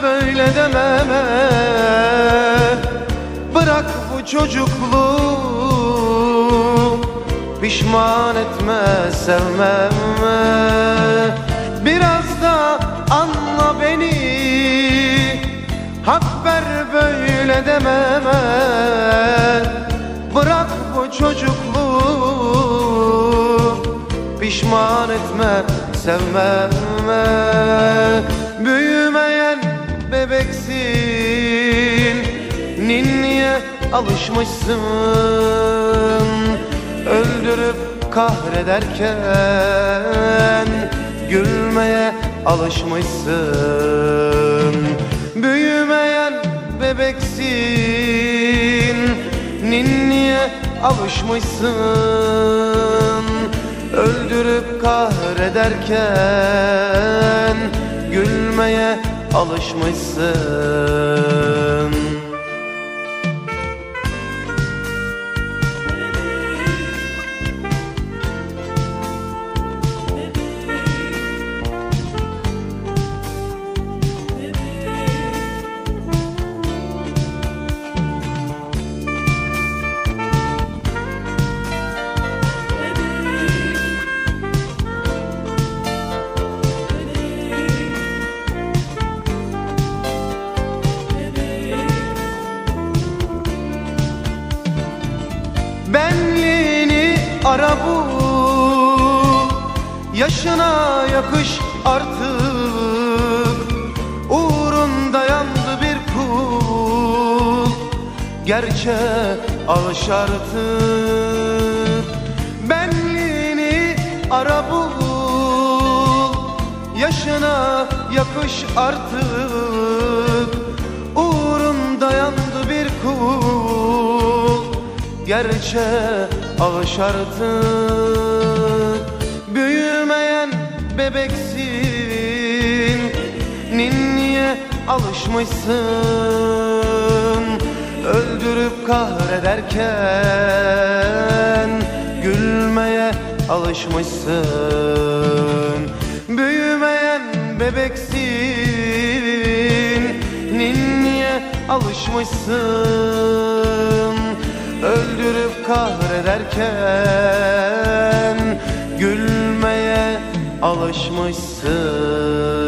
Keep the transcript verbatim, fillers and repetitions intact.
böyle dememe. Bırak bu çocukluğu, pişman etme sevmeme. Biraz da anla beni, hak ver böyle dememe. Bırak bu çocukluğu, pişman etme sevmeme. Büyümeyen bebeksin, ninniye alışmışsın. Öldürüp kahrederken gülmeye alışmışsın. Büyümeyen bebeksin, ninniye alışmışsın. Öldürüp kahrederken gülmeye alışmışsın. Benliğini ara bul, yaşına yakış artık. Uğrunda yandı bir kul, gerçeğe alış artık. Benliğini ara bul, yaşına yakış artık. Uğrunda yandı bir kul, gerçeğe alış artık. Büyümeyen bebeksin, ninniye alışmışsın. Öldürüp kahrederken gülmeye alışmışsın. Büyümeyen bebeksin, ninniye alışmışsın. Öldürüp kahrederken gülmeye alışmışsın.